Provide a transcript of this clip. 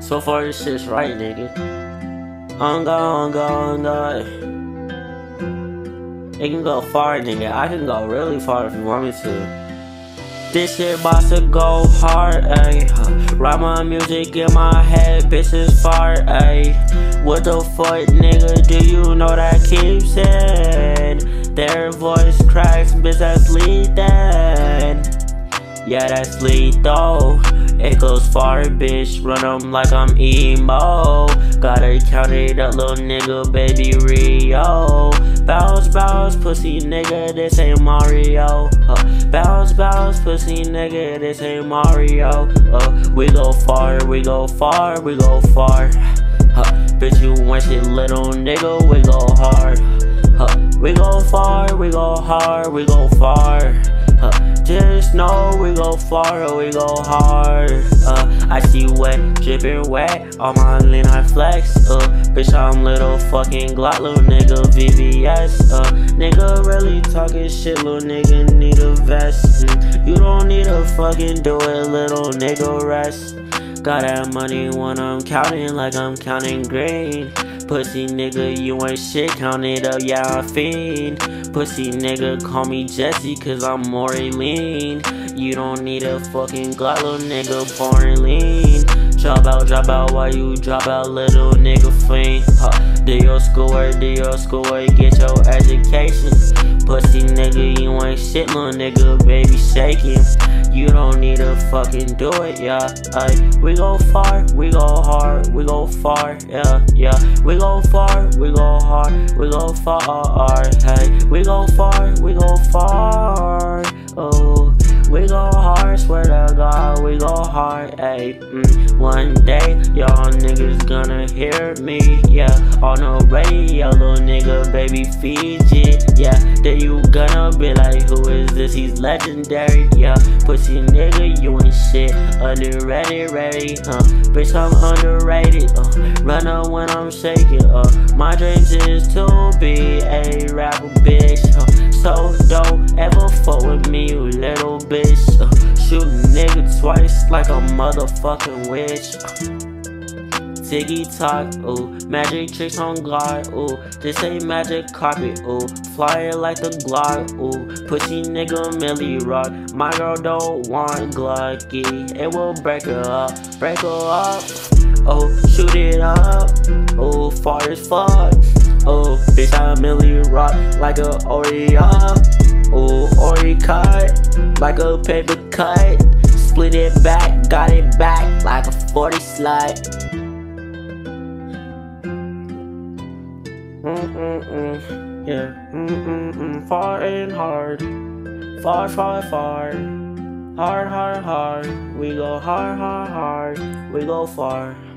So far this shit's right, nigga. On God. It can go far, nigga. I can go really far if you want me to. This shit bout to go hard, ayy. Write my music in my head, bitches fart, ayy. What the fuck, nigga, do you know that keeps saying? Their voice cracks, bitch, that's lead. Yeah, that's lethal. It goes far, bitch. Run 'em like I'm emo. Gotta count it up, little nigga, baby Rio. Bounce, pussy nigga, this ain't Mario. Bounce, pussy nigga, this ain't Mario. We go far. Bitch, you want shit, little nigga, we go hard. We go far. Just know we go far, we go hard. I see wet, dripping wet on my lean, I flex. Bitch, I'm little fucking Glock, little nigga VVS. Nigga really talking shit, little nigga need a vest. You don't need to fucking do it, little nigga rest. Got that money when I'm counting like I'm counting green. Pussy nigga, you ain't shit, count it up, yeah, I'm fiend. Pussy nigga, call me Jesse, cause I'm more lean. You don't need a fucking Glock, little nigga, pouring lean. Drop out, while you drop out, little nigga fiend. Do your schoolwork, get your education. Pussy nigga, you ain't shit, little nigga, baby shaking. You don't need to fucking do it, yeah. We go far, we go hard, we go far, yeah. We go far, we go hard, we go far, hey. We go far, oh. We go hard, swear to God, we go hard, ayy. One day, y'all niggas gonna hear me, yeah. On the radio, little nigga, baby Fiji, yeah. Then you gonna be like, who is this? He's legendary, yeah. Pussy nigga, you ain't shit, underrated, bitch, I'm underrated, runner when I'm shaking, my dreams is to be a rapper, bitch, so don't ever fuck with me, you little bitch. Shoot a nigga twice like a motherfucking witch. Tiggy talk, ooh. Magic tricks on guard, ooh. This ain't magic carpet, ooh. Flyer like the Glock, ooh. Pussy nigga Millie Rock. My girl don't want Glocky. It will break her up. Oh, shoot it up. Oh, far as fuck. Oh, bitch, I'm Millie Rock like a Oreo. Oh, Ori cut like a paper cut. Split it back, got it back like a 40 slide. Yeah. Far and hard. Far. Hard. We go hard. We go far.